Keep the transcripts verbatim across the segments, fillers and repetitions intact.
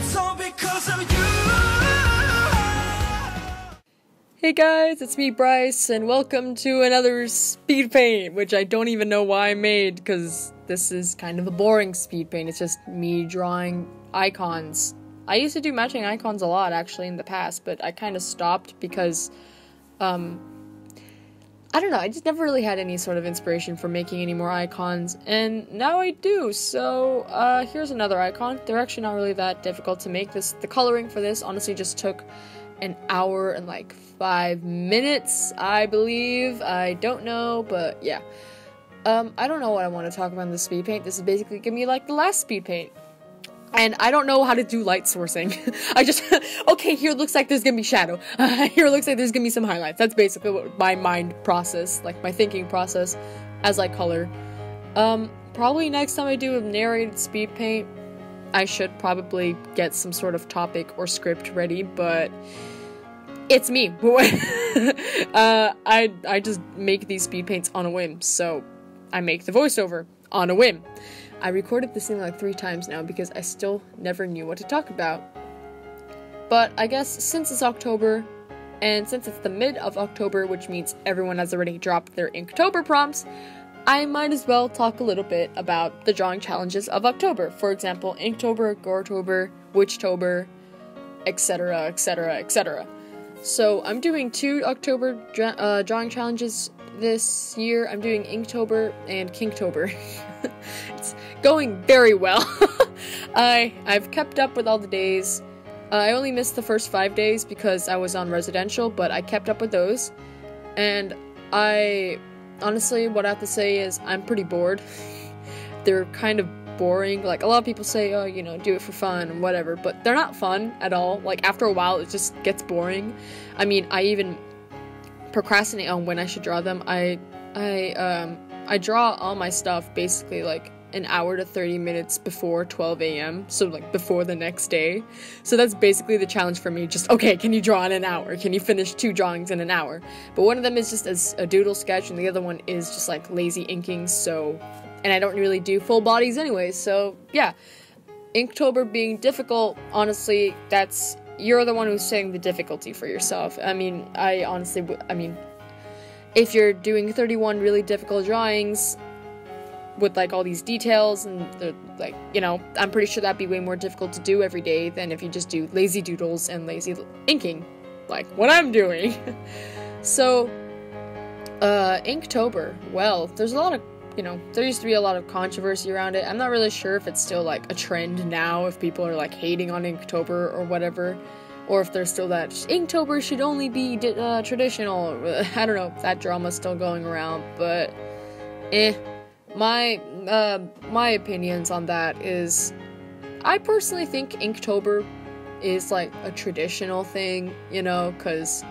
It's all because of you. Hey guys, it's me Bryce, and welcome to another speed paint, which I don't even know why I made, because this is kind of a boring speed paint. It's just me drawing icons. I used to do matching icons a lot, actually, in the past, but I kind of stopped because, um, I don't know, I just never really had any sort of inspiration for making any more icons, and now I do. So, uh, here's another icon. They're actually not really that difficult to make. This, the coloring for this honestly just took an hour and like five minutes, I believe. I don't know, but yeah. Um, I don't know what I want to talk about in the speed paint. This is basically gonna be like the last speed paint. And I don't know how to do light sourcing. I just, okay, here looks like there's gonna be shadow. Uh, here looks like there's gonna be some highlights. That's basically what my mind process, like my thinking process as I color. Um, probably next time I do a narrated speed paint, I should probably get some sort of topic or script ready, but it's me. uh, I, I just make these speed paints on a whim, so I make the voiceover on a whim. I recorded this thing like three times now because I still never knew what to talk about. But I guess since it's October, and since it's the mid of October, which means everyone has already dropped their Inktober prompts, I might as well talk a little bit about the drawing challenges of October. For example, Inktober, Goretober, Witchtober, et cetera, et cetera, et cetera. So I'm doing two October dra uh, drawing challenges this year. I'm doing Inktober and Kinktober. It's going very well. I I've kept up with all the days. Uh, I only missed the first five days because I was on residential, but I kept up with those. And I honestly, what I have to say is I'm pretty bored. They're kind of boring. Like, a lot of people say, oh, you know, do it for fun and whatever, but they're not fun at all. Like, after a while, it just gets boring. I mean, I even procrastinate on when I should draw them. I, I, um, I draw all my stuff basically, like, an hour to thirty minutes before twelve A M, so, like, before the next day. So that's basically the challenge for me. Just, okay, can you draw in an hour? Can you finish two drawings in an hour? But one of them is just as a doodle sketch, and the other one is just, like, lazy inking, so... And I don't really do full bodies anyways, so, yeah. Inktober being difficult, honestly, that's... You're the one who's setting the difficulty for yourself. I mean, I honestly... I mean, if you're doing thirty-one really difficult drawings with, like, all these details, and, the, like, you know, I'm pretty sure that'd be way more difficult to do every day than if you just do lazy doodles and lazy inking, like what I'm doing. So, uh, Inktober, well, there's a lot of... You know, there used to be a lot of controversy around it. I'm not really sure if it's still, like, a trend now, if people are, like, hating on Inktober or whatever, or if there's still that, Inktober should only be uh, traditional. I don't know if that drama's still going around, but, eh. My, uh, my opinions on that is, I personally think Inktober is, like, a traditional thing, you know, because...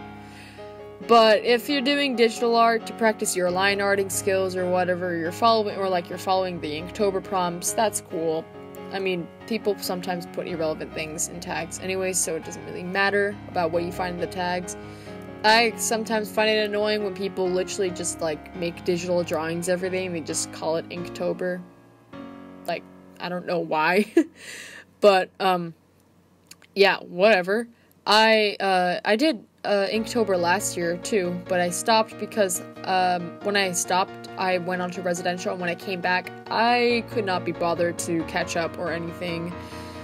But if you're doing digital art to practice your line arting skills or whatever, you're following, or like you're following the Inktober prompts, that's cool. I mean, people sometimes put irrelevant things in tags anyway, so it doesn't really matter about what you find in the tags. I sometimes find it annoying when people literally just, like, make digital drawings every day and they just call it Inktober. Like, I don't know why. But, um, yeah, whatever. I, uh, I did... Uh, Inktober last year too, but I stopped because um, when I stopped, I went on to residential, and when I came back, I could not be bothered to catch up or anything.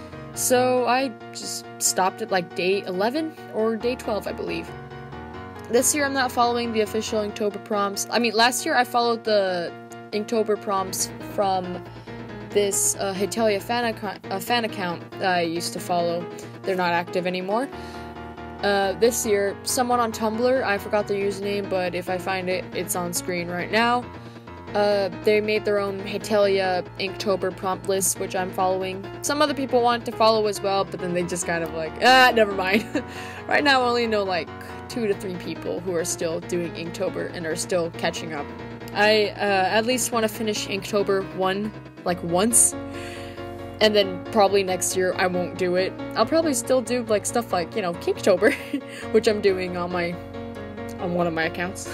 So I just stopped at like day eleven or day twelve, I believe. This year I'm not following the official Inktober prompts. I mean, last year I followed the Inktober prompts from this uh, Hitalia fan, account, uh, fan account that I used to follow. They're not active anymore. Uh, this year, someone on Tumblr, I forgot their username, but if I find it, it's on screen right now. Uh, they made their own Hitalia Inktober prompt list, which I'm following. Some other people want to follow as well, but then they just kind of like, ah, never mind. Right now, I only know like two to three people who are still doing Inktober and are still catching up. I, uh, at least want to finish Inktober one, like once. And then probably next year I won't do it. I'll probably still do like stuff like, you know, Kinktober, which I'm doing on my on one of my accounts.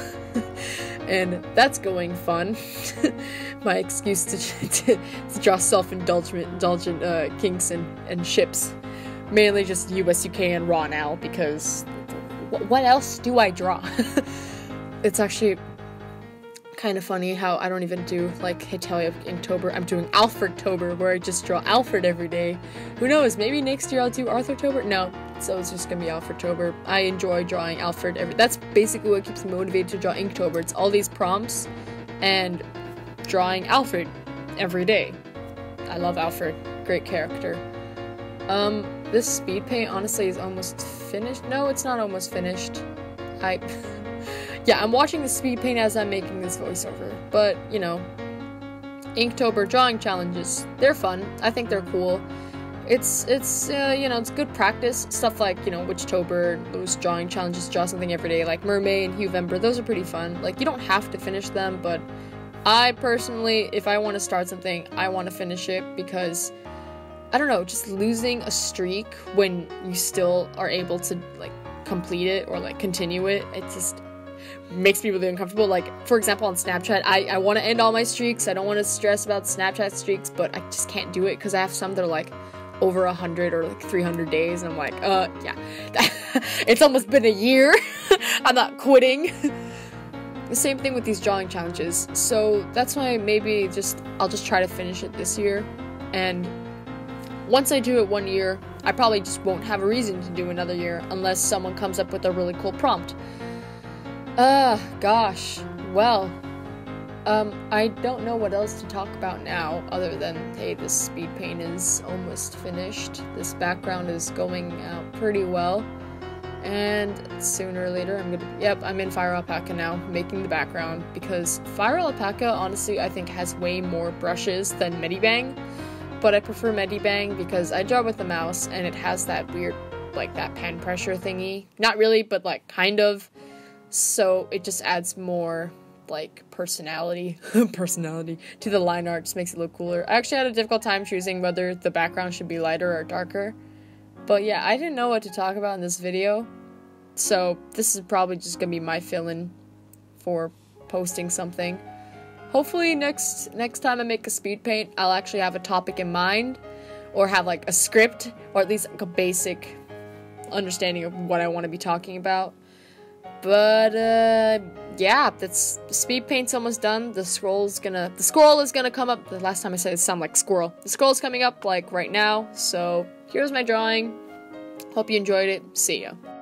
And that's going fun. My excuse to, to, to draw self-indulgent indulgent, uh, kinks and, and ships. mainly just U S, U K, and raw now, because what else do I draw? It's actually kind of funny how I don't even do like Hitalia Inktober. I'm doing Alfredtober, where I just draw Alfred every day. Who knows, maybe next year I'll do Arthurtober? No, so it's just gonna be Alfredtober. I enjoy drawing Alfred every- that's basically what keeps me motivated to draw Inktober. It's all these prompts and drawing Alfred every day. I love Alfred, great character. Um, this speed paint honestly is almost finished. No, it's not almost finished. I, yeah, I'm watching the speed paint as I'm making this voiceover, but, you know, Inktober drawing challenges, they're fun. I think they're cool. It's, it's, uh, you know, it's good practice. Stuff like, you know, Witchtober, those drawing challenges, draw something every day, like Mermaid and Huevember, those are pretty fun. Like, you don't have to finish them, but I personally, if I want to start something, I want to finish it, because I don't know, just losing a streak when you still are able to, like, complete it or, like, continue it, it just makes me really uncomfortable. Like, for example, on Snapchat, I, I want to end all my streaks. I don't want to stress about Snapchat streaks, but I just can't do it because I have some that are, like, over one hundred or, like, three hundred days, and I'm like, uh, yeah. It's almost been a year. I'm not quitting. The same thing with these drawing challenges, so that's why maybe just I'll just try to finish it this year, and once I do it one year, I probably just won't have a reason to do another year unless someone comes up with a really cool prompt. Uh, gosh, well, um, I don't know what else to talk about now other than, hey, this speed paint is almost finished, this background is going out pretty well. And sooner or later, I'm gonna, yep, I'm in Fire Alpaca now, making the background, because Fire Alpaca, honestly, I think has way more brushes than Medibang, but I prefer Medibang because I draw with the mouse, and it has that weird, like, that pen pressure thingy. Not really, but, like, kind of, so it just adds more, like, personality, personality to the line art, just makes it look cooler. I actually had a difficult time choosing whether the background should be lighter or darker. But yeah, I didn't know what to talk about in this video, so this is probably just gonna be my fill-in for posting something. Hopefully next next time I make a speed paint, I'll actually have a topic in mind, or have like a script, or at least like a basic understanding of what I want to be talking about. But uh, yeah, that's the speed paint's almost done. The scroll's gonna, the scroll is gonna come up. The last time I said it sounded like squirrel. The scroll's coming up like right now. So here's my drawing. Hope you enjoyed it. See ya.